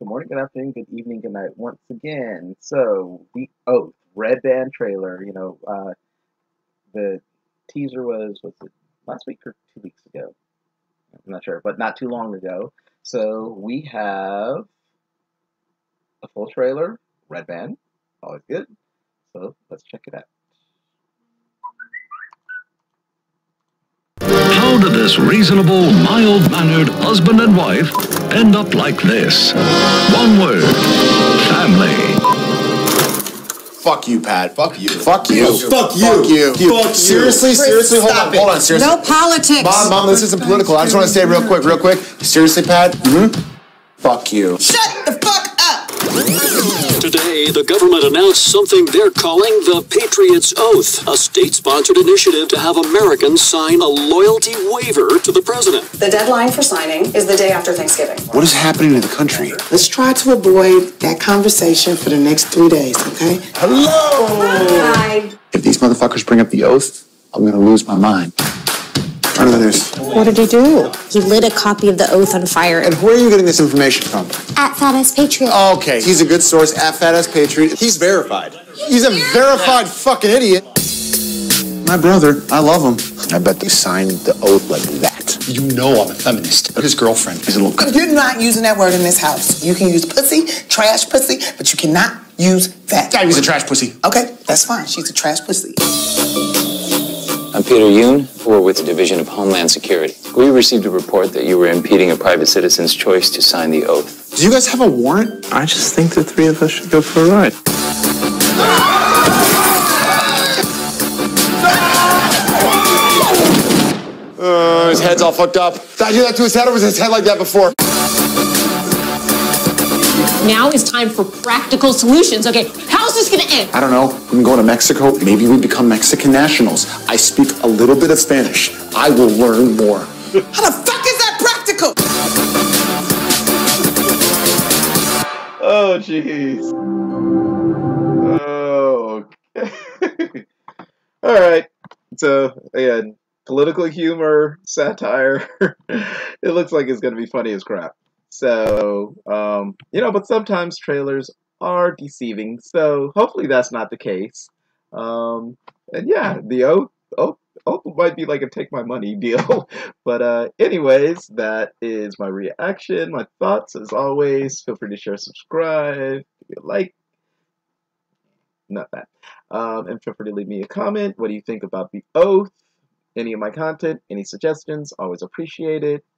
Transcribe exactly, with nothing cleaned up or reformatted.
morning, good afternoon, good evening, good night once again. So, The Oath, Red Band trailer, you know, uh, the teaser was, was it last week or two weeks ago? I'm not sure, but not too long ago. So, we have a full trailer, Red Band, always good. So, let's check it out. How did this reasonable, mild-mannered husband and wife end up like this? One word: family. Fuck you, Pat. Fuck you. Fuck you. Fuck you. Fuck you. Fuck you. Seriously, Chris, seriously, hold stop on, it. hold on, seriously. No politics. Mom, Mom, this isn't political. I just want to say real quick, real quick. Seriously, Pat? Mm-hmm. Fuck you. Shut the fuck up! Today, the government announced something they're calling the Patriot's Oath, a state-sponsored initiative to have Americans sign a loyalty waiver to the president. The deadline for signing is the day after Thanksgiving. What is happening in the country? Let's try to avoid that conversation for the next three days, okay? Hello! Hi. If these motherfuckers bring up the oath, I'm gonna lose my mind. Turn to the news. What did he do? He lit a copy of the oath on fire. And where are you getting this information from? At Fat Ass Patriot. Okay, he's a good source at Fat Ass Patriot. He's verified. He's a verified fucking idiot. My brother, I love him. I bet they signed the oath like that. You know I'm a feminist. His girlfriend is a little... You're not using that word in this house. You can use pussy, trash pussy, but you cannot use that. Yeah, he's a trash pussy. Okay, that's fine. She's a trash pussy. I'm Peter Yoon, we're with the Division of Homeland Security. We received a report that you were impeding a private citizen's choice to sign the oath. Do you guys have a warrant? I just think the three of us should go for a ride. Uh, his head's all fucked up. Did I do that to his head, or was his head like that before? Now is time for practical solutions. Okay, how's this gonna end? I don't know. We can go to Mexico. Maybe we become Mexican nationals. I speak a little bit of Spanish. I will learn more. How the fuck is that practical? Oh, jeez. Oh, okay. All right. So, again, political humor, satire. It looks like it's going to be funny as crap. So, um, you know, but sometimes trailers are deceiving. So, hopefully that's not the case. Um, and yeah, the oath, oath, oath might be like a take my money deal. But uh, anyways, that is my reaction, my thoughts as always. Feel free to share, subscribe, give a like. Not that. Um, and feel free to leave me a comment. What do you think about the oath? Any of my content, any suggestions, always appreciate it.